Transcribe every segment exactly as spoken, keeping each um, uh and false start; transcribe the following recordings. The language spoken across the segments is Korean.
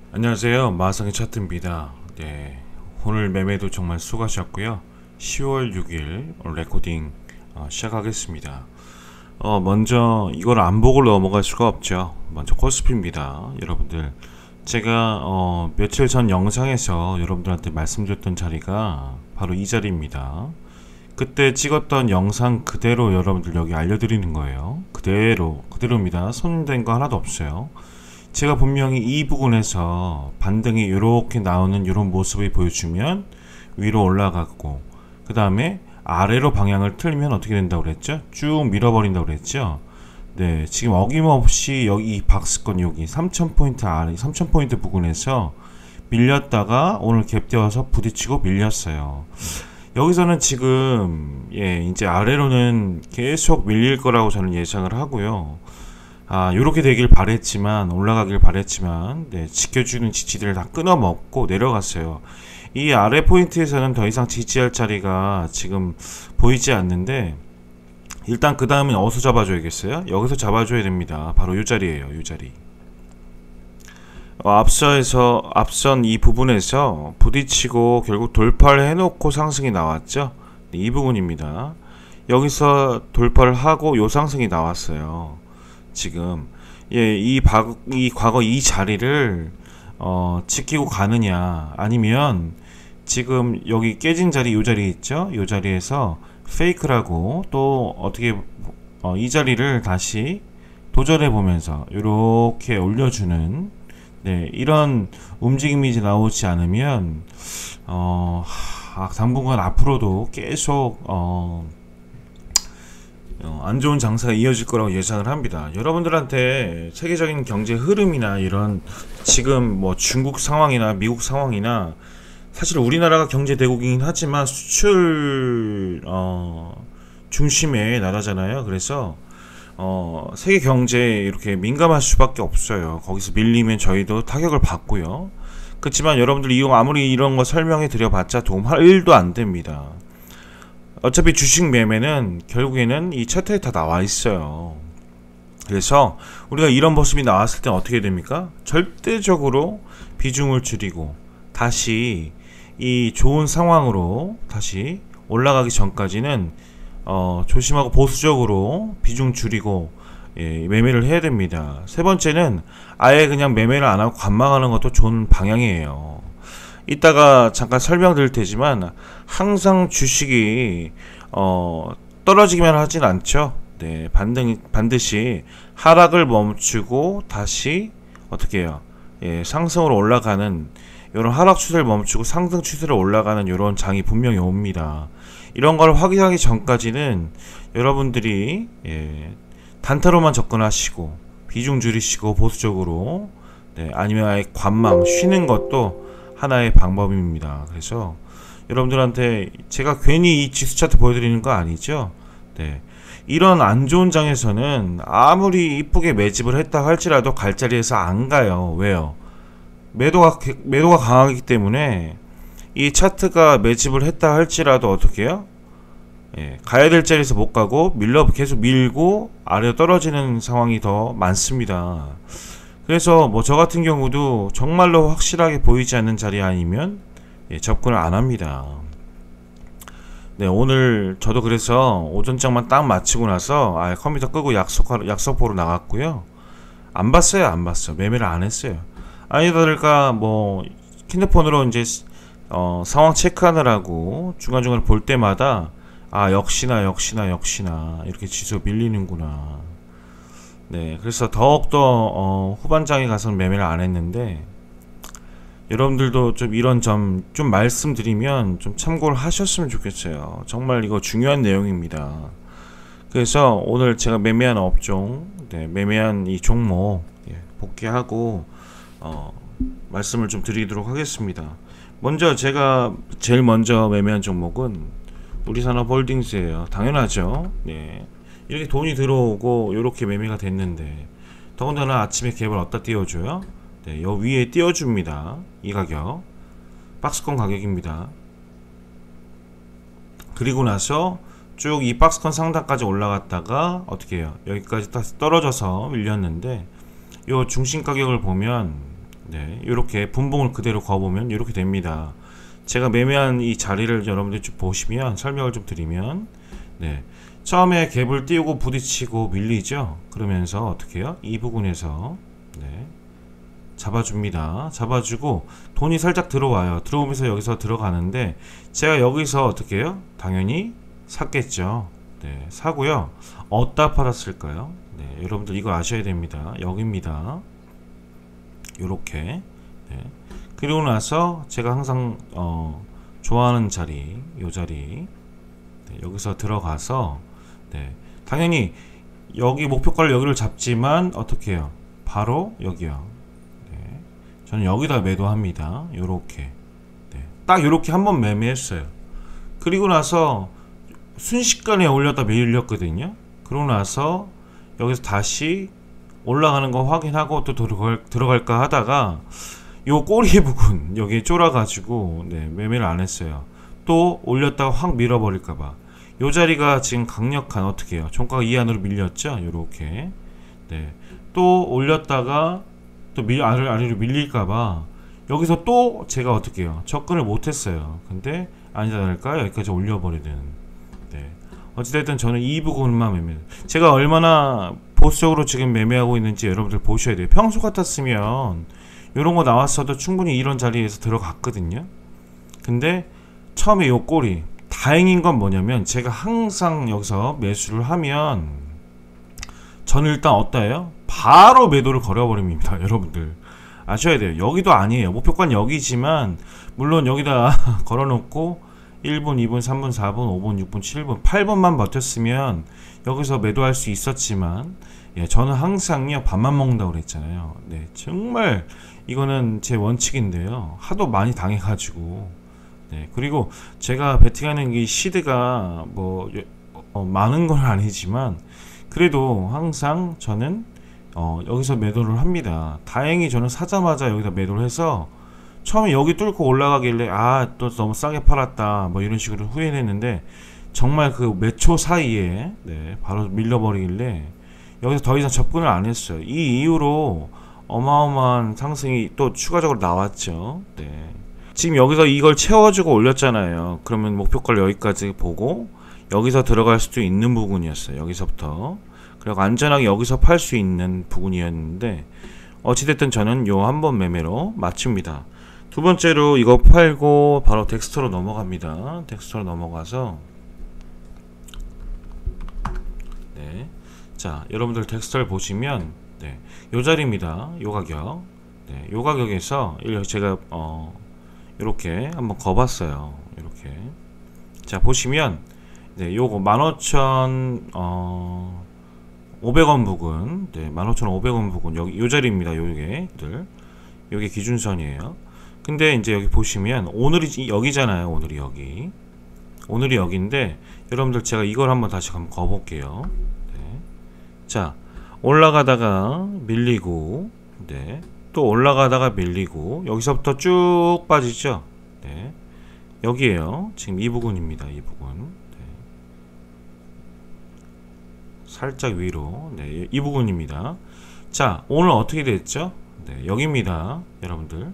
안녕하세요. 마성의 차트입니다. 네, 오늘 매매도 정말 수고하셨고요. 시월 육일 레코딩 어, 시작하겠습니다. 어, 먼저 이걸 안 보고 넘어갈 수가 없죠. 먼저 코스피입니다. 여러분들, 제가 어, 며칠 전 영상에서 여러분들한테 말씀드렸던 자리가 바로 이 자리입니다. 그때 찍었던 영상 그대로 여러분들 여기 알려드리는 거예요. 그대로 그대로입니다. 손댄 거 하나도 없어요. 제가 분명히 이 부분에서 반등이 이렇게 나오는 이런 모습을 보여주면 위로 올라가고, 그 다음에 아래로 방향을 틀면 어떻게 된다고 그랬죠? 쭉 밀어버린다고 그랬죠? 네, 지금 어김없이 여기 이 박스권 여기 삼천 포인트 아래 삼천 포인트 부근에서 밀렸다가 오늘 갭되어서 부딪히고 밀렸어요. 여기서는 지금 예 이제 아래로는 계속 밀릴 거라고 저는 예상을 하고요. 아, 요렇게 되길 바랬지만, 올라가길 바랬지만, 네, 지켜주는 지지들을 다 끊어먹고 내려갔어요. 이 아래 포인트에서는 더 이상 지지할 자리가 지금 보이지 않는데, 일단 그 다음엔 어디서 잡아줘야겠어요? 여기서 잡아줘야 됩니다. 바로 요 자리에요, 요 자리. 어, 앞서에서, 앞선 이 부분에서 부딪히고 결국 돌파를 해놓고 상승이 나왔죠? 네, 이 부분입니다. 여기서 돌파를 하고 요 상승이 나왔어요. 지금 예, 이, 바, 이 과거 이 자리를 어, 지키고 가느냐, 아니면 지금 여기 깨진 자리, 요 자리 있죠? 요 자리에서 페이크라고 또 어떻게 어, 이 자리를 다시 도전해 보면서 이렇게 올려주는, 네, 이런 움직임이 이제 나오지 않으면 어, 하, 당분간 앞으로도 계속 어, 어, 안 좋은 장사가 이어질 거라고 예상을 합니다. 여러분들한테 세계적인 경제 흐름이나 이런 지금 뭐 중국 상황이나 미국 상황이나, 사실 우리나라가 경제 대국이긴 하지만 수출 어, 중심의 나라잖아요. 그래서 어, 세계 경제에 이렇게 민감할 수밖에 없어요. 거기서 밀리면 저희도 타격을 받고요. 그렇지만 여러분들 이 아무리 이런 거 설명해 드려봤자 도움할 일도 안 됩니다. 어차피 주식 매매는 결국에는 이 차트에 다 나와 있어요. 그래서 우리가 이런 모습이 나왔을 때 어떻게 됩니까? 절대적으로 비중을 줄이고 다시 이 좋은 상황으로 다시 올라가기 전까지는 어, 조심하고 보수적으로 비중 줄이고 예, 매매를 해야 됩니다. 세 번째는 아예 그냥 매매를 안 하고 관망하는 것도 좋은 방향이에요. 이따가 잠깐 설명드릴 테지만 항상 주식이 어, 떨어지기만 하진 않죠. 네, 반등, 반드시 하락을 멈추고 다시 어떻게 해요? 예, 상승으로 올라가는, 이런 하락 추세를 멈추고 상승 추세로 올라가는 이런 장이 분명히 옵니다. 이런 걸 확인하기 전까지는 여러분들이 예, 단타로만 접근하시고 비중 줄이시고 보수적으로, 네, 아니면 아예 관망 쉬는 것도 하나의 방법입니다. 그래서 여러분들한테 제가 괜히 이 지수 차트 보여드리는 거 아니죠? 네, 이런 안 좋은 장에서는 아무리 이쁘게 매집을 했다 할지라도 갈 자리에서 안 가요. 왜요? 매도가 매도가 강하기 때문에 이 차트가 매집을 했다 할지라도 어떻게 해요? 예, 가야 될 자리에서 못 가고 밀러 계속 밀고 아래로 떨어지는 상황이 더 많습니다. 그래서 뭐 저 같은 경우도 정말로 확실하게 보이지 않는 자리 아니면 예, 접근을 안 합니다. 네, 오늘 저도 그래서 오전장만 딱 마치고 나서 아, 컴퓨터 끄고 약속 약속 보러 나갔고요. 안 봤어요, 안 봤어. 매매를 안 했어요. 아니다 보니까 뭐 핸드폰으로 이제 어, 상황 체크하느라고 중간중간 볼 때마다 아, 역시나 역시나 역시나 이렇게 지수 밀리는구나. 네, 그래서 더욱더 어, 후반장에 가서는 매매를 안 했는데, 여러분들도 좀 이런 점 좀 말씀드리면 좀 참고를 하셨으면 좋겠어요. 정말 이거 중요한 내용입니다. 그래서 오늘 제가 매매한 업종, 네, 매매한 이 종목 예, 복귀하고 어, 말씀을 좀 드리도록 하겠습니다. 먼저 제가 제일 먼저 매매한 종목은 우리산업홀딩스예요. 당연하죠. 네. 이렇게 돈이 들어오고 이렇게 매매가 됐는데, 더군다나 아침에 갭을 어디다 띄워줘요? 네, 요 위에 띄워줍니다. 이 가격 박스권 가격입니다. 그리고 나서 쭉 이 박스권 상단까지 올라갔다가 어떻게 해요? 여기까지 딱 떨어져서 밀렸는데, 요 중심 가격을 보면 네, 이렇게 분봉을 그대로 그어보면 이렇게 됩니다. 제가 매매한 이 자리를 여러분들 좀 보시면 설명을 좀 드리면, 네, 처음에 갭을 띄우고 부딪히고 밀리죠. 그러면서 어떻게 해요? 이 부분에서 네, 잡아줍니다. 잡아주고 돈이 살짝 들어와요. 들어오면서 여기서 들어가는데 제가 여기서 어떻게 해요? 당연히 샀겠죠. 네, 사고요. 어디다 팔았을까요? 네, 여러분들 이거 아셔야 됩니다. 여기입니다. 요렇게. 네. 그리고 나서 제가 항상 어, 좋아하는 자리, 요 자리, 네, 여기서 들어가서 네, 당연히 여기 목표가를 여기를 잡지만 어떻게 해요? 바로 여기요. 네, 저는 여기다 매도합니다. 요렇게. 네, 딱 요렇게 한번 매매했어요. 그리고 나서 순식간에 올렸다 밀렸거든요. 그러고 나서 여기서 다시 올라가는 거 확인하고 또 들어갈, 들어갈까 하다가 요 꼬리 부분 여기 쫄아가지고 네, 매매를 안 했어요. 또 올렸다가 확 밀어버릴까봐. 요 자리가 지금 강력한 어떻게 해요? 종가가 이 안으로 밀렸죠? 요렇게. 네. 또 올렸다가 또 밀, 아래, 아래로 밀릴까봐 여기서 또 제가 어떻게 해요? 접근을 못했어요. 근데 아니지 않을까? 여기까지 올려버리는. 네. 어찌됐든 저는 이 부분만 매매. 제가 얼마나 보수적으로 지금 매매하고 있는지 여러분들 보셔야 돼요. 평소 같았으면 이런 거 나왔어도 충분히 이런 자리에서 들어갔거든요. 근데 처음에 요 꼬리, 다행인 건 뭐냐면 제가 항상 여기서 매수를 하면 저는 일단 어때요? 바로 매도를 걸어버립니다. 여러분들 아셔야 돼요. 여기도 아니에요. 목표가는 여기지만 물론 여기다 걸어놓고 일 분, 이 분, 삼 분, 사 분, 오 분, 육 분, 칠 분, 팔 분만 버텼으면 여기서 매도할 수 있었지만 예, 저는 항상요 밥만 먹는다고 그랬잖아요. 네, 정말 이거는 제 원칙인데요. 하도 많이 당해가지고 네, 그리고 제가 베팅하는 이 시드가 뭐 어, 많은 건 아니지만 그래도 항상 저는 어, 여기서 매도를 합니다. 다행히 저는 사자마자 여기다 매도를 해서 처음에 여기 뚫고 올라가길래 아 또 너무 싸게 팔았다 뭐 이런 식으로 후회했는데 정말 그 몇 초 사이에 네, 바로 밀려버리길래 여기서 더 이상 접근을 안 했어요. 이 이후로 어마어마한 상승이 또 추가적으로 나왔죠. 네. 지금 여기서 이걸 채워주고 올렸잖아요. 그러면 목표가를 여기까지 보고 여기서 들어갈 수도 있는 부분이었어요. 여기서부터. 그리고 안전하게 여기서 팔 수 있는 부분이었는데 어찌됐든 저는 요 한 번 매매로 마칩니다. 두 번째로 이거 팔고 바로 덱스터로 넘어갑니다. 덱스터로 넘어가서 네. 자, 여러분들 덱스터를 보시면 네. 요 자리입니다. 요 가격. 네. 요 가격에서 제가 어 요렇게 한번 거봤어요. 이렇게. 자, 보시면 네, 요거 만 오천 어 오백 원 부근. 네, 만 오천 오백 원 부근. 여기 요 자리입니다. 요게들. 요게 기준선이에요. 근데 이제 여기 보시면 오늘이 여기잖아요. 오늘이 여기. 오늘이 여기인데 여러분들 제가 이걸 한번 다시 한번 거 볼게요. 네. 자, 올라가다가 밀리고 네. 또 올라가다가 밀리고 여기서부터 쭉 빠지죠. 네. 여기에요. 지금 이 부분입니다. 이 부분. 네. 살짝 위로. 네. 이 부분입니다. 자, 오늘 어떻게 됐죠? 네. 여기입니다. 여러분들.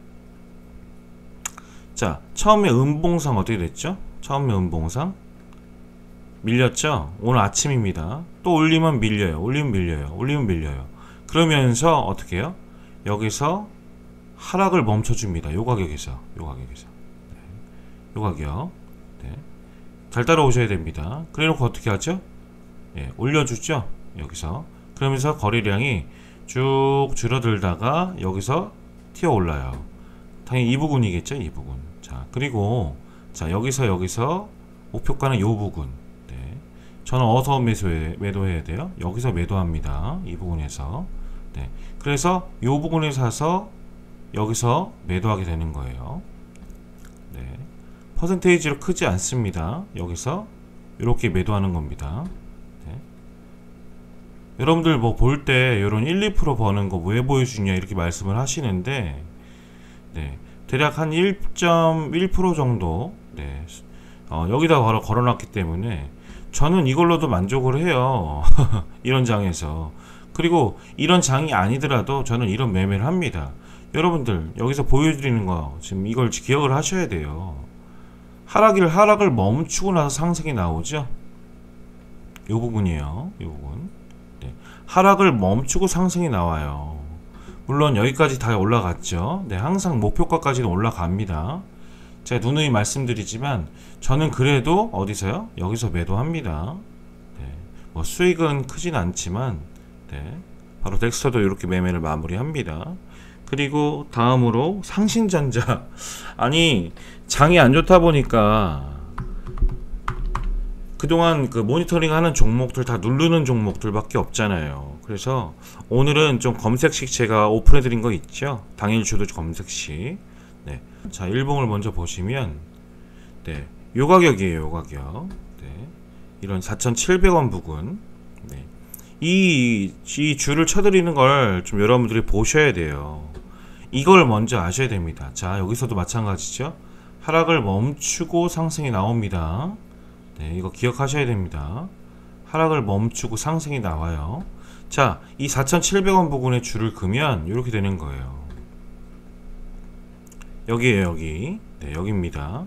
자, 처음에 음봉상 어떻게 됐죠? 처음에 음봉상 밀렸죠? 오늘 아침입니다. 또 올리면 밀려요. 올리면 밀려요. 올리면 밀려요. 그러면서 어떻게 해요? 여기서 하락을 멈춰줍니다. 요 가격에서. 요 가격에서. 네. 요 가격. 네. 잘 따라오셔야 됩니다. 그래 놓고 어떻게 하죠? 예, 올려주죠? 여기서. 그러면서 거래량이 쭉 줄어들다가 여기서 튀어 올라요. 당연히 이 부분이겠죠? 이 부분. 자, 그리고 자, 여기서 여기서 목표가는 요 부분. 네. 저는 어디서 매수해, 매도해야 돼요? 여기서 매도합니다. 이 부분에서. 네. 그래서 요 부분에 사서 여기서 매도하게 되는 거예요. 네. 퍼센테이지로 크지 않습니다. 여기서 이렇게 매도하는 겁니다. 네. 여러분들 뭐 볼 때 이런 일, 이 퍼센트 버는 거 왜 보여주냐 이렇게 말씀을 하시는데 네. 대략 한 일 점 일 퍼센트 정도 네. 어, 여기다 걸어, 걸어놨기 때문에 저는 이걸로도 만족을 해요. 이런 장에서. 그리고 이런 장이 아니더라도 저는 이런 매매를 합니다. 여러분들 여기서 보여드리는 거 지금 이걸 기억을 하셔야 돼요. 하락을 하락을 멈추고 나서 상승이 나오죠. 이 부분이에요. 이 부분. 네. 하락을 멈추고 상승이 나와요. 물론 여기까지 다 올라갔죠. 네, 항상 목표가까지는 올라갑니다. 제가 누누이 말씀드리지만 저는 그래도 어디서요? 여기서 매도합니다. 네, 뭐 수익은 크진 않지만 네, 바로 덱스터도 이렇게 매매를 마무리합니다. 그리고 다음으로 상신전자. 아니 장이 안 좋다 보니까 그동안 그 모니터링 하는 종목들 다 누르는 종목들밖에 없잖아요. 그래서 오늘은 좀 검색식 제가 오픈해 드린 거 있죠. 당일 주도 검색식. 네. 자, 일봉을 먼저 보시면 네. 요 가격이에요. 요 가격. 네. 이런 사천칠백 원 부근. 네. 이, 이 줄을 쳐드리는 걸 좀 여러분들이 보셔야 돼요. 이걸 먼저 아셔야 됩니다. 자, 여기서도 마찬가지죠. 하락을 멈추고 상승이 나옵니다. 네, 이거 기억하셔야 됩니다. 하락을 멈추고 상승이 나와요. 자, 이 사천칠백 원 부근에 줄을 그면 이렇게 되는 거예요. 여기에요, 여기. 네, 여기입니다.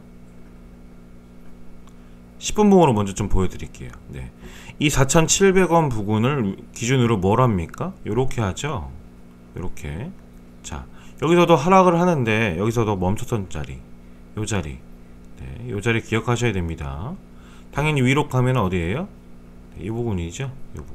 십 분봉으로 먼저 좀 보여드릴게요. 네, 이 사천칠백 원 부근을 기준으로 뭘 합니까? 요렇게 하죠. 요렇게. 자, 여기서도 하락을 하는데 여기서도 멈췄던 자리, 요 자리. 네, 요 자리 기억하셔야 됩니다. 당연히 위로 가면 어디에요? 네, 이 부분이죠. 이 부분.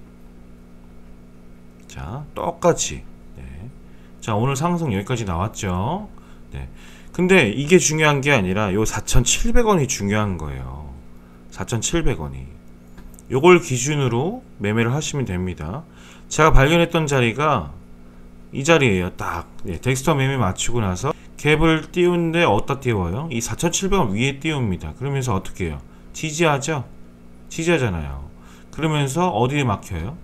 자, 똑같이. 네. 자, 오늘 상승 여기까지 나왔죠. 네. 근데 이게 중요한 게 아니라 요 사천칠백 원이 중요한 거예요. 사천칠백 원이. 요걸 기준으로 매매를 하시면 됩니다. 제가 발견했던 자리가 이 자리예요. 딱. 네, 덱스터 매매 맞추고 나서 갭을 띄우는데 어디다 띄워요? 이 사천칠백 원 위에 띄웁니다. 그러면서 어떻게 해요? 지지하죠? 지지하잖아요. 그러면서 어디에 막혀요?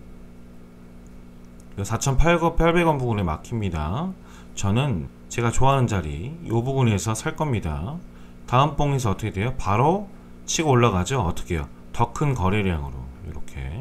사천팔백 원 부분에 막힙니다. 저는 제가 좋아하는 자리 이 부분에서 살 겁니다. 다음 봉에서 어떻게 돼요? 바로 치고 올라가죠. 어떻게 해요? 더 큰 거래량으로 이렇게.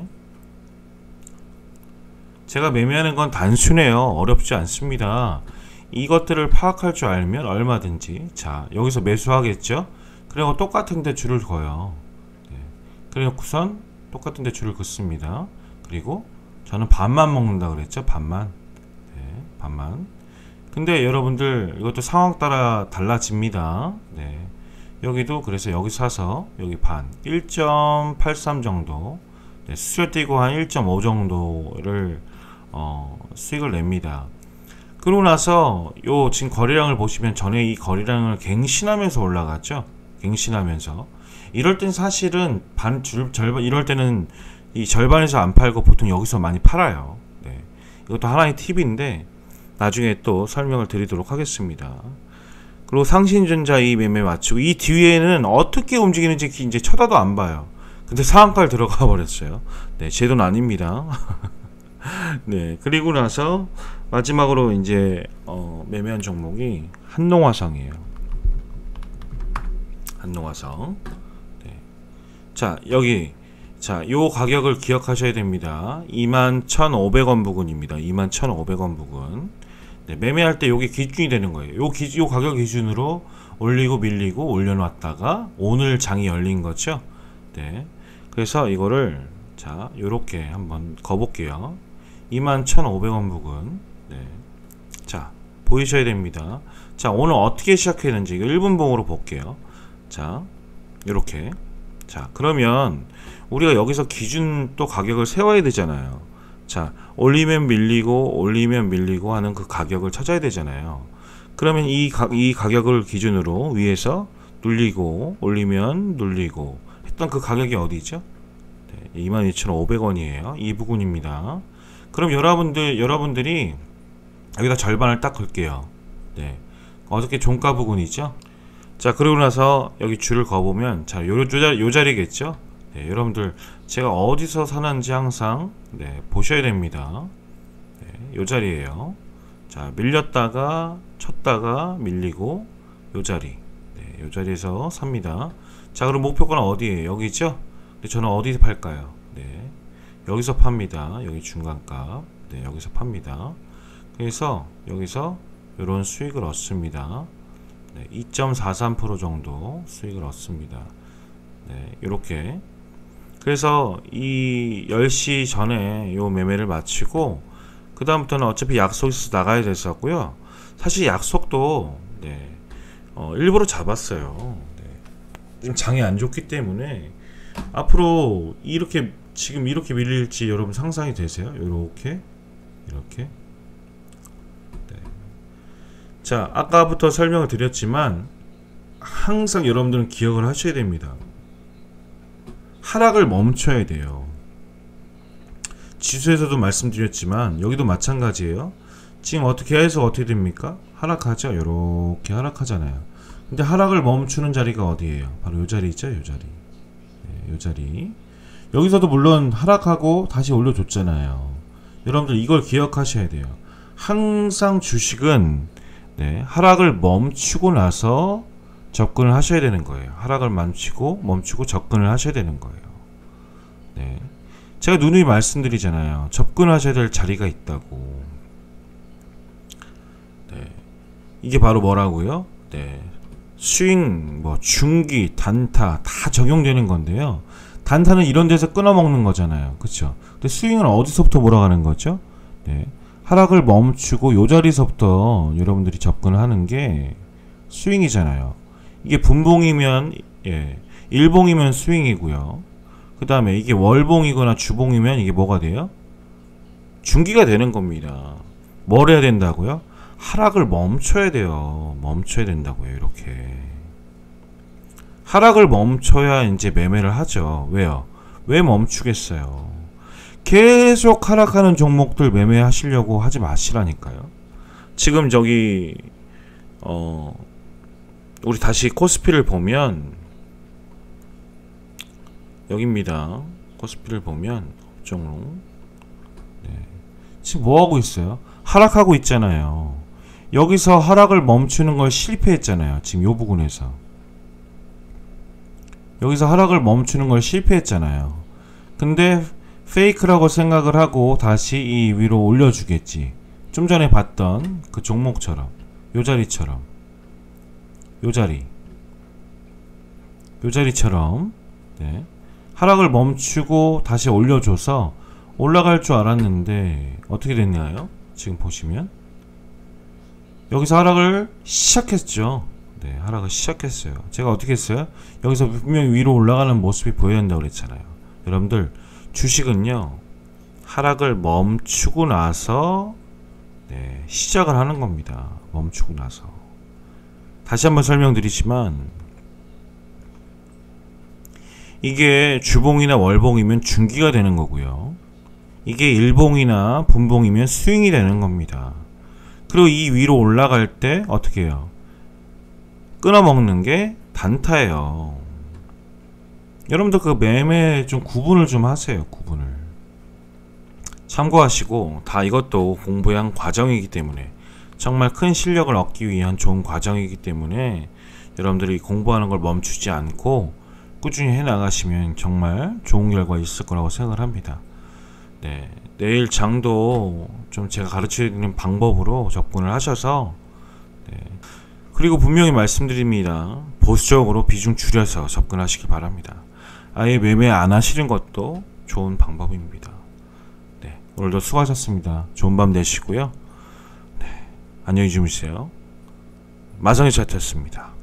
제가 매매하는 건 단순해요. 어렵지 않습니다. 이것들을 파악할 줄 알면 얼마든지. 자, 여기서 매수하겠죠? 그리고 똑같은 데 줄을 거요. 네. 그래놓고선 똑같은 데 줄을 긋습니다. 그리고 저는 반만 먹는다 그랬죠. 반만. 네, 반만. 근데 여러분들 이것도 상황 따라 달라집니다. 네. 여기도 그래서 여기 사서 여기 반 일 점 팔삼 정도. 네, 수수료 띄고 한 일 점 오 정도를 어, 수익을 냅니다. 그러고 나서 요 지금 거래량을 보시면 전에 이 거래량을 갱신하면서 올라갔죠. 갱신하면서 이럴 땐 사실은 반 줄 절반 이럴 때는 이 절반에서 안 팔고 보통 여기서 많이 팔아요. 네. 이것도 하나의 팁인데 나중에 또 설명을 드리도록 하겠습니다. 그리고 상신전자 이 매매 맞추고 이 뒤에는 어떻게 움직이는지 이제 쳐다도 안 봐요. 근데 상한가를 들어가 버렸어요. 네, 제 돈 아닙니다. 네, 그리고 나서 마지막으로 이제 어, 매매한 종목이 한농화성이에요. 한농화성. 네. 자, 여기 자, 요 가격을 기억하셔야 됩니다. 이만 천오백 원 부근입니다. 이만 천오백 원 부근. 네, 매매할 때 요게 기준이 되는 거예요. 요, 기, 요 가격 기준으로 올리고 밀리고 올려놨다가 오늘 장이 열린 거죠. 네. 그래서 이거를 자, 요렇게 한번 거볼게요. 이만 천오백 원 부근. 네. 자, 보이셔야 됩니다. 자, 오늘 어떻게 시작했는지 이거 일 분봉으로 볼게요. 자, 요렇게. 자, 그러면 우리가 여기서 기준 또 가격을 세워야 되잖아요. 자, 올리면 밀리고 올리면 밀리고 하는 그 가격을 찾아야 되잖아요. 그러면 이, 가, 이 가격을 기준으로 위에서 눌리고 올리면 눌리고 했던 그 가격이 어디죠? 네, 이만 이천오백 원이에요. 이 부분입니다. 그럼 여러분들, 여러분들이 여기다 절반을 딱 걸게요. 네. 어저께 종가 부분이죠? 자, 그러고 나서 여기 줄을 거보면 자, 요, 요, 자리, 요 자리겠죠? 네, 여러분들 제가 어디서 사는지 항상 네, 보셔야 됩니다. 네, 요 자리에요. 자, 밀렸다가 쳤다가 밀리고 요 자리. 네, 요 자리에서 삽니다. 자, 그럼 목표가는 어디에요? 여기죠? 근데 저는 어디서 팔까요? 네, 여기서 팝니다. 여기 중간값. 네, 여기서 팝니다. 그래서 여기서 이런 수익을 얻습니다. 네, 이 점 사삼 퍼센트 정도 수익을 얻습니다. 네, 이렇게. 그래서 이 열 시 전에 요 매매를 마치고 그 다음부터는 어차피 약속이 있어서 나가야 됐었고요. 사실 약속도 네, 어, 일부러 잡았어요. 네. 지금 장이 안 좋기 때문에 앞으로 이렇게 지금 이렇게 밀릴지 여러분 상상이 되세요? 이렇게 이렇게. 네. 자, 아까부터 설명을 드렸지만 항상 여러분들은 기억을 하셔야 됩니다. 하락을 멈춰야 돼요. 지수에서도 말씀드렸지만 여기도 마찬가지예요. 지금 어떻게 해서 어떻게 됩니까? 하락하죠. 이렇게 하락하잖아요. 근데 하락을 멈추는 자리가 어디예요? 바로 이 자리 있죠. 이 자리. 네, 이 자리. 여기서도 물론 하락하고 다시 올려줬잖아요. 여러분들 이걸 기억하셔야 돼요. 항상 주식은 네, 하락을 멈추고 나서 접근을 하셔야 되는 거예요. 하락을 멈추고 멈추고 접근을 하셔야 되는 거예요. 네. 제가 누누이 말씀드리잖아요. 접근하셔야 될 자리가 있다고. 네. 이게 바로 뭐라고요? 네. 스윙, 뭐 중기, 단타 다 적용되는 건데요. 단타는 이런 데서 끊어먹는 거잖아요. 그쵸? 근데 스윙은 어디서부터 몰아가는 거죠? 네. 하락을 멈추고 요 자리서부터 여러분들이 접근을 하는 게 스윙이잖아요. 이게 분봉이면 예, 일봉이면 스윙이고요. 그 다음에 이게 월봉이거나 주봉이면 이게 뭐가 돼요? 중기가 되는 겁니다. 뭘 해야 된다고요? 하락을 멈춰야 돼요. 멈춰야 된다고요. 이렇게 하락을 멈춰야 이제 매매를 하죠. 왜요? 왜 멈추겠어요? 계속 하락하는 종목들 매매하시려고 하지 마시라니까요. 지금 저기 어 우리 다시 코스피를 보면 여기입니다. 코스피를 보면 업종로 네. 지금 뭐하고 있어요? 하락하고 있잖아요. 여기서 하락을 멈추는 걸 실패했잖아요. 지금 요 부분에서 여기서 하락을 멈추는 걸 실패했잖아요. 근데 페이크라고 생각을 하고 다시 이 위로 올려주겠지. 좀 전에 봤던 그 종목처럼 요 자리처럼 요 자리 요 자리처럼 네. 하락을 멈추고 다시 올려줘서 올라갈 줄 알았는데 어떻게 됐나요? 지금 보시면 여기서 하락을 시작했죠. 네, 하락을 시작했어요. 제가 어떻게 했어요? 여기서 분명히 위로 올라가는 모습이 보여야 한다고 그랬잖아요. 여러분들 주식은요 하락을 멈추고 나서 네, 시작을 하는 겁니다. 멈추고 나서 다시 한번 설명드리지만 이게 주봉이나 월봉이면 중기가 되는 거고요. 이게 일봉이나 분봉이면 스윙이 되는 겁니다. 그리고 이 위로 올라갈 때 어떻게 해요? 끊어먹는 게 단타예요. 여러분들 그 매매 좀 구분을 좀 하세요. 구분을 참고하시고 다 이것도 공부의 한 과정이기 때문에 정말 큰 실력을 얻기 위한 좋은 과정이기 때문에 여러분들이 공부하는 걸 멈추지 않고 꾸준히 해나가시면 정말 좋은 결과 있을 거라고 생각을 합니다. 네, 내일 장도 좀 제가 가르쳐드리는 방법으로 접근을 하셔서 네, 그리고 분명히 말씀드립니다. 보수적으로 비중 줄여서 접근하시기 바랍니다. 아예 매매 안 하시는 것도 좋은 방법입니다. 네, 오늘도 수고하셨습니다. 좋은 밤 되시고요. 네, 안녕히 주무세요. 마성의 차트였습니다.